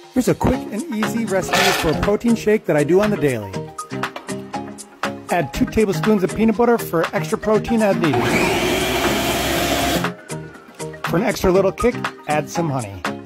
Here's a quick and easy recipe for a protein shake that I do on the daily. Add 2 tablespoons of peanut butter for extra protein as needed. For an extra little kick, add some honey.